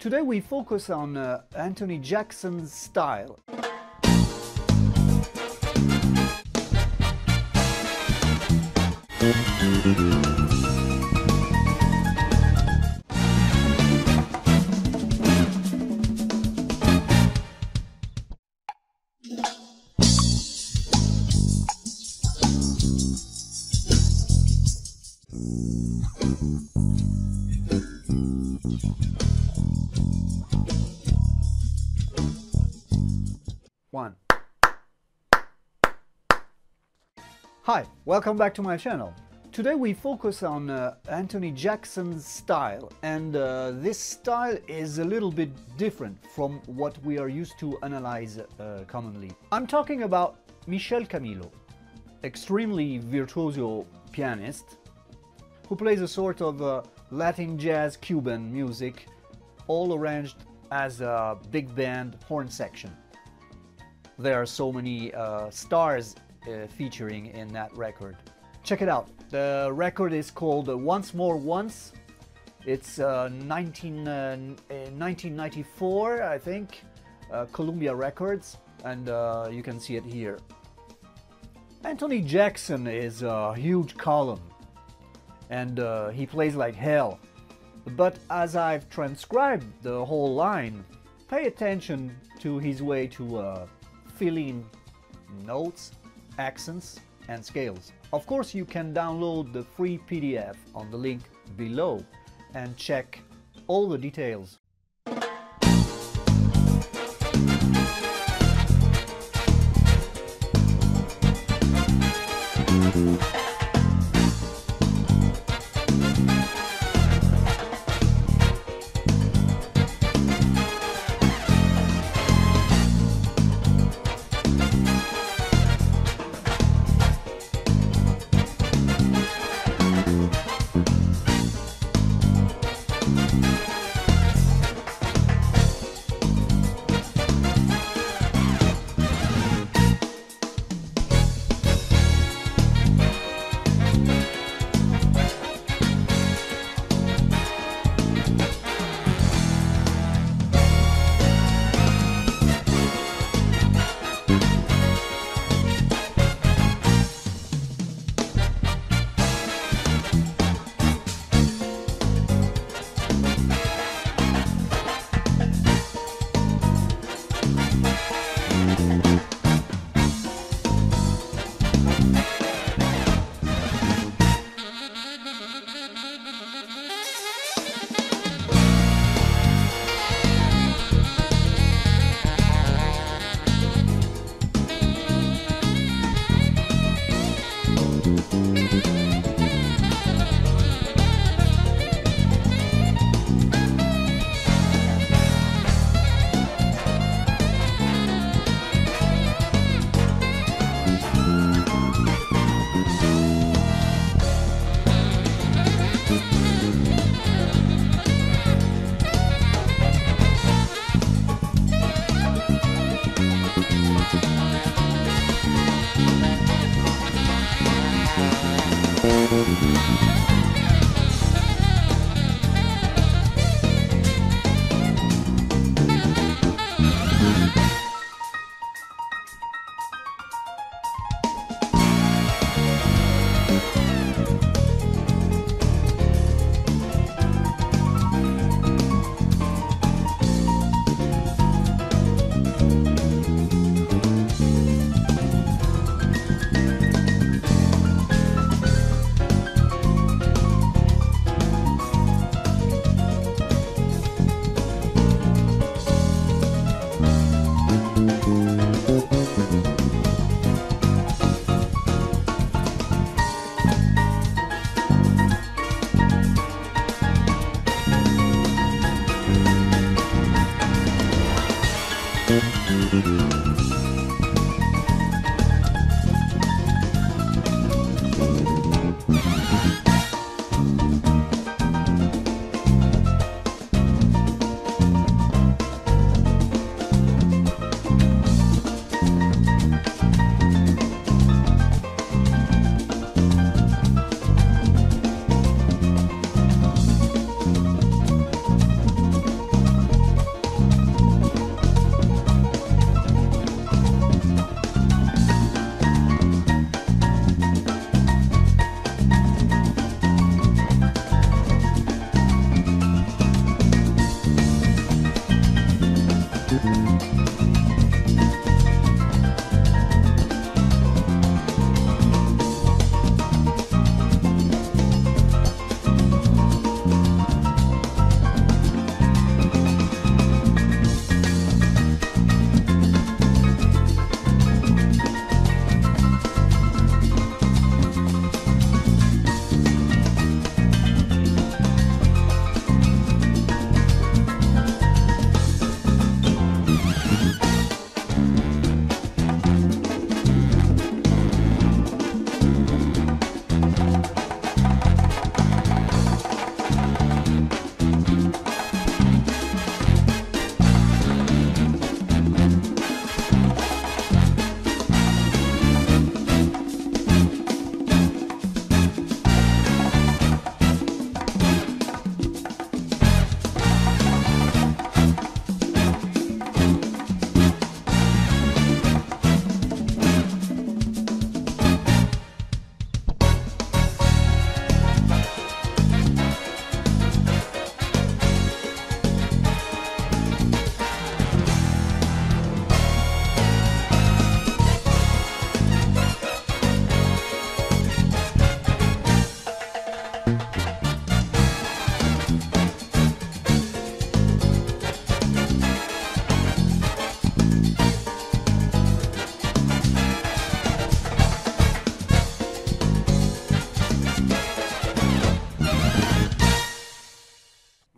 Today we focus on Anthony Jackson's style. Hi, welcome back to my channel. Today we focus on Anthony Jackson's style, and this style is a little bit different from what we are used to analyze commonly. I'm talking about Michel Camilo, extremely virtuoso pianist who plays a sort of Latin jazz Cuban music, all arranged as a big band horn section. There are so many stars featuring in that record. Check it out. The record is called Once More Once. It's 1994, I think, Columbia Records, and you can see it here. Anthony Jackson is a huge column, and he plays like hell. But as I've transcribed the whole line, pay attention to his way to fill in notes, accents and scales. Of course, you can download the free PDF on the link below and check all the details.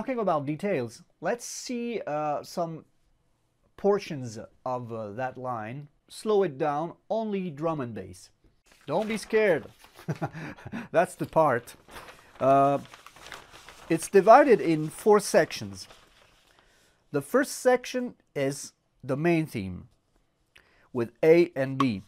Talking about details, let's see some portions of that line. Slow it down, only drum and bass. Don't be scared. That's the part. It's divided in 4 sections. The first section is the main theme with A and B.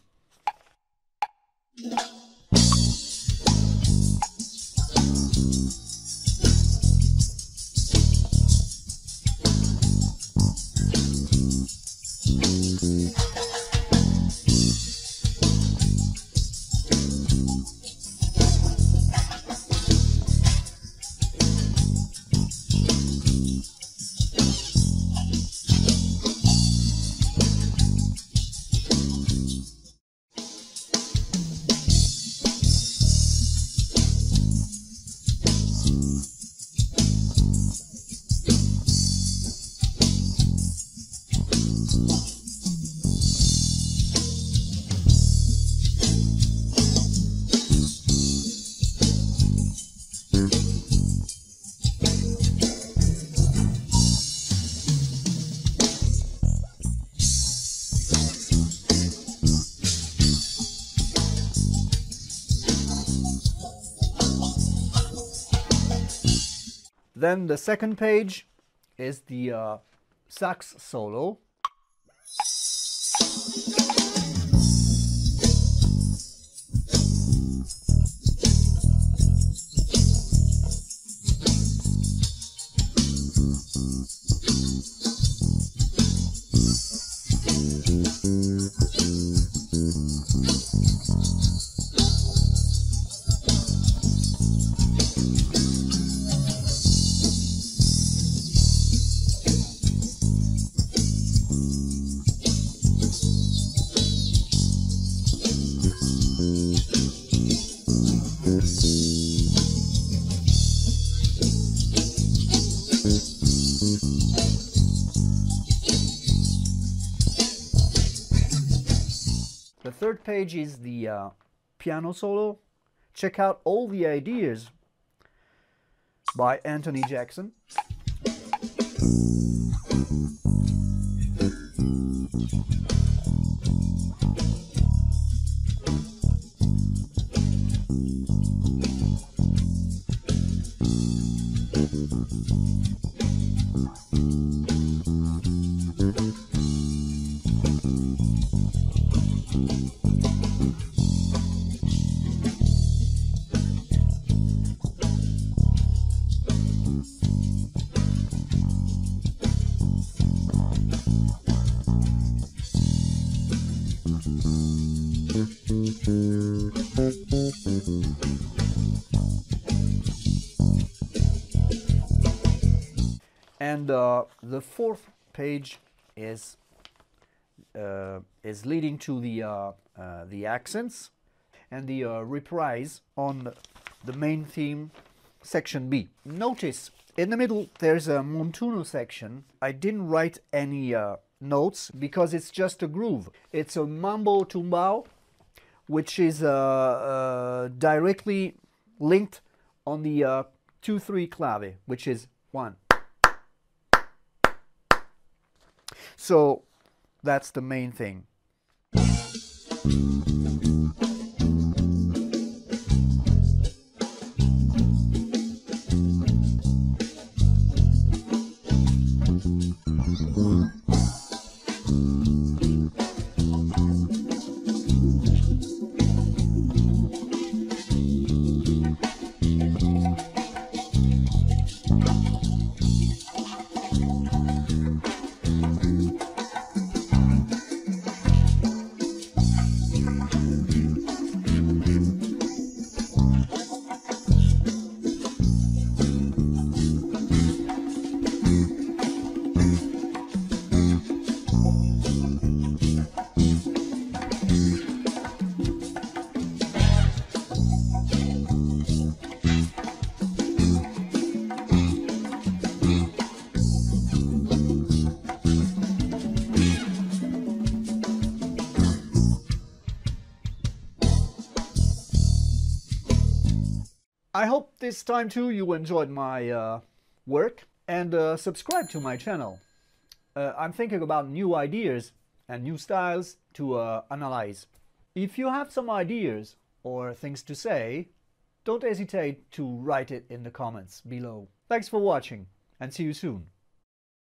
Then the second page is the sax solo. The third page is the piano solo. Check out all the ideas by Anthony Jackson. And the fourth page is leading to the accents and the reprise on the main theme, section B. Notice in the middle there's a montuno section. I didn't write any notes because it's just a groove. It's a mambo tumbao, which is directly linked on the 2-3 clave, which is 1. So that's the main thing. I hope this time too you enjoyed my work. and subscribe to my channel. I'm thinking about new ideas and new styles to analyze. If you have some ideas or things to say, don't hesitate to write it in the comments below. Thanks for watching and see you soon.